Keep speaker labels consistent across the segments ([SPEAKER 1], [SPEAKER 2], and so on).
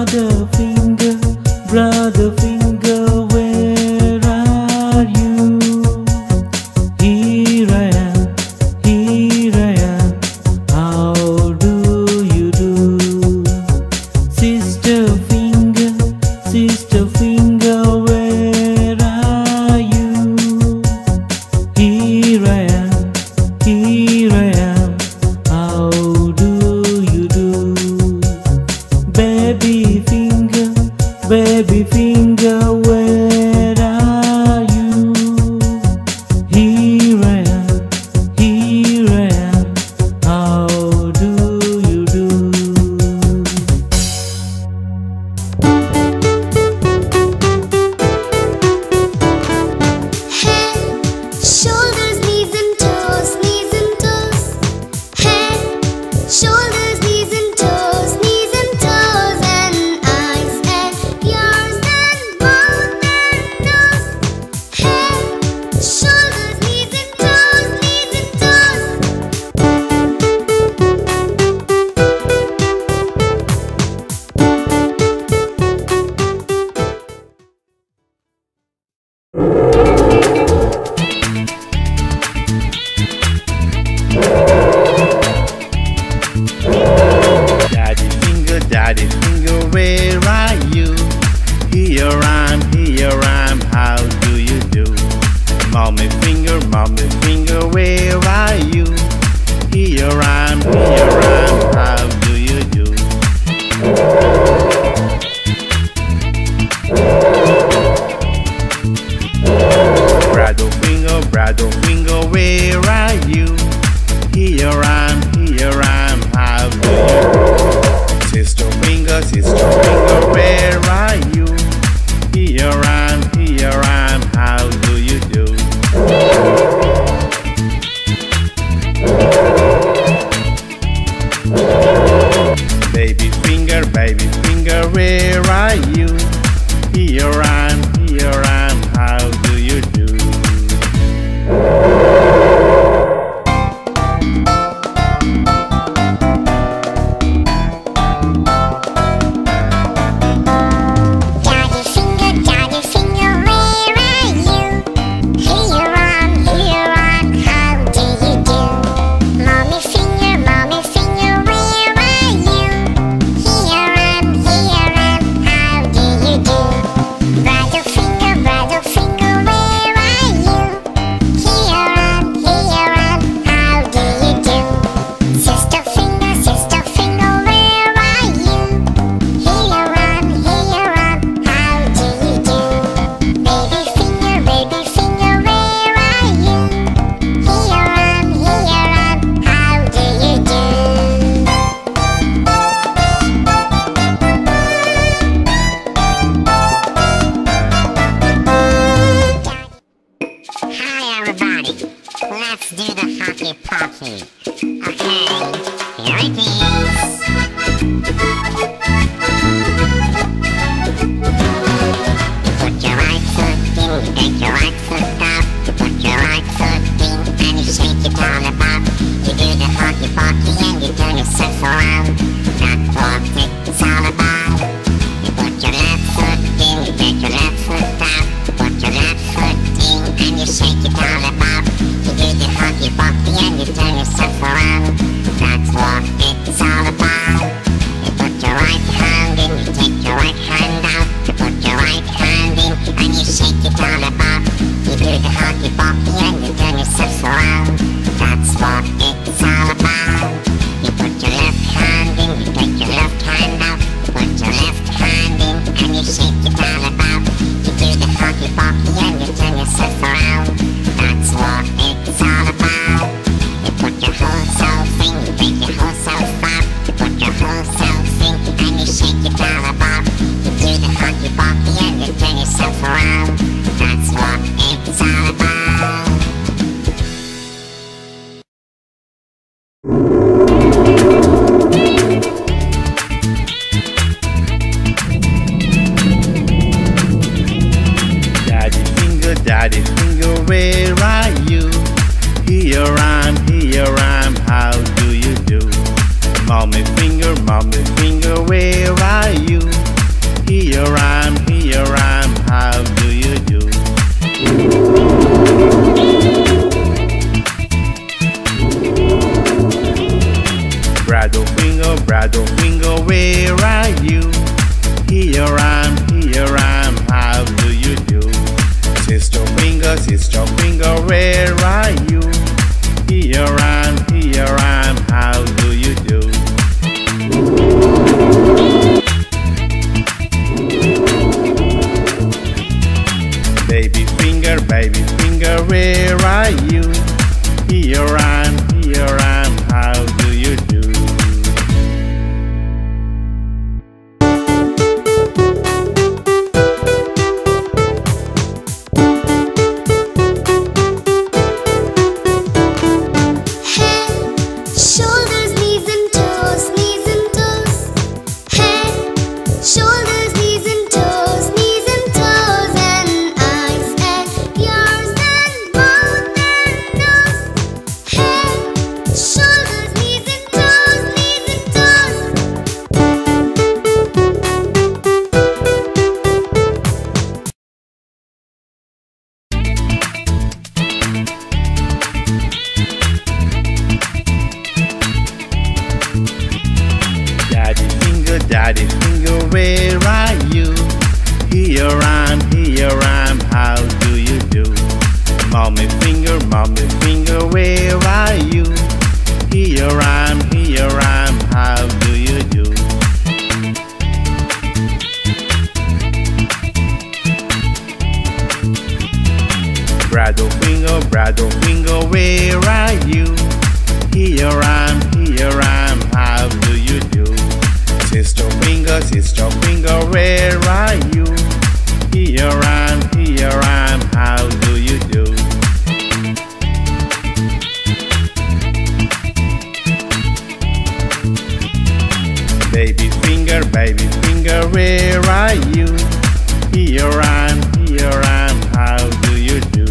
[SPEAKER 1] brother finger, where are you? Here I am, how do you do? Sister finger, where are you? Here I am, how do you do? Baby finger, where are you? Here I am, how do you do?
[SPEAKER 2] Head, shoulders, knees and toes, knees and toes. Head, shoulders, knees and toes, knees and toes, and eyes and ears and mouth and nose. Head, shoulders, knees and toes, knees and toes.
[SPEAKER 3] Daddy finger, where are you? Here I'm, how do you do? Mommy finger, where are you? Here I'm, how do you do? Brother finger, where are you? Here I'm, how do you do? Sister finger, where are you? Here I'm, how do you do? Baby finger, where are you? Here I'm, how do you do?
[SPEAKER 2] Daddy finger, where are you? Here I'm, how do you do? Mommy finger, where are you? Here I'm, how do you do? Brother finger, where are you? Here I'm, how do you do? Sister finger, where are you? Here I'm, how do you do? Baby finger, where are you? Here I'm, how do you do? Hi everybody, let's do the hockey pocky. Okay, here it is. Put your right foot in, you take your right foot out. You put your right foot in and you shake it all about. You do the hockey pocky and you turn yourself around. That's what it's all about. You put your left foot in, you take your left foot out. You put your left foot in and you shake it all about. You do the hockey pocky and you turn yourself around. That's what it's all about. You put your right hand in, you take your right hand out. You put your right hand in and you shake it all about. You do the hockey pocky and you turn yourself around. That's what it's all about. You put your left hand in, you take your left hand out. You put your left hand in and you shake it all about. You do the hockey pocky and you turn yourself around. That's what it's all about. You put your whole self in, you take your whole self out. You put your whole self in and you shake it all about. You do the hockey pocky and you turn yourself around. That's what it's all about.
[SPEAKER 3] Daddy finger, where are you? Here I'm, how do you do? Mommy finger, where are you? where are you? Here I'm, how do you do? Mommy finger, where are you? Here I'm, how do you do? Brother finger, where are you? Here I'm, how do you do? Sister finger, where are you? Here I'm, how do you do? Baby finger, where are you? Here I'm, how do you do?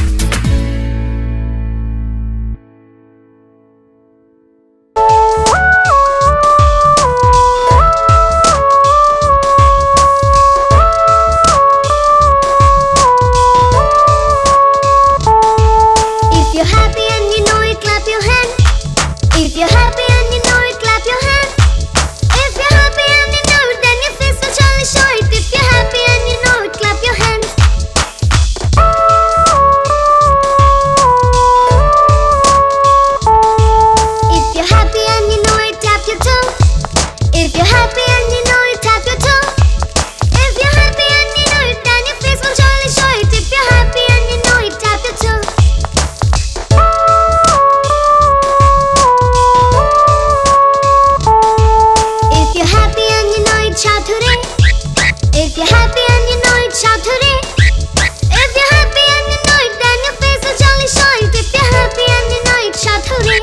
[SPEAKER 4] If you're happy and you know it, clap your hand. If you're happy and you know it, clap your hand. If you're happy and you know it, then your face will surely show it. If you're happy and you know it, clap your hands. If you're happy and you know it, tap your toe. If you're happy and you know it, tap your toe. If you're happy and you know it, then your face will surely show it. If you're happy and you know it, tap your toe. If you're happy and you know it, shout hooray. If you're happy and you know it, shout hooray. If you're happy and you know it, then your face will surely show it. If you're happy and you know it, shout hooray.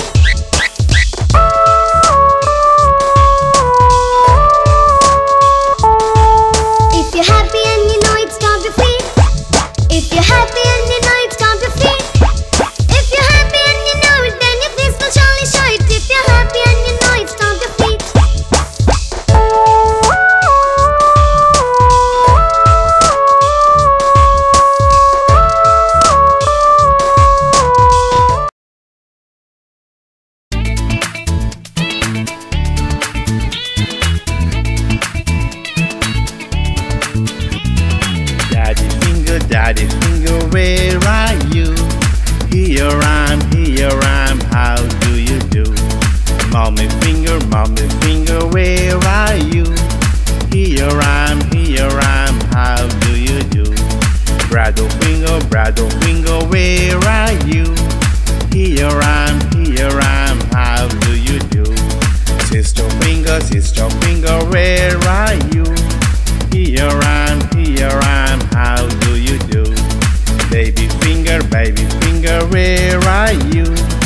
[SPEAKER 4] If you're happy and you know it, stomp your feet. If you're happy and you know it, stomp your feet. If you're happy and you know it, then your face will surely show it. If you're happy and you know it, stomp your feet.
[SPEAKER 3] Daddy finger, where are you? Here I'm, how do you do? Mommy finger, where are you? Here I'm, how do you do? Brother finger, where are you? Here I'm, how do you do? Sister finger, where are you? Here I'm, how do you do? Baby finger, where are you?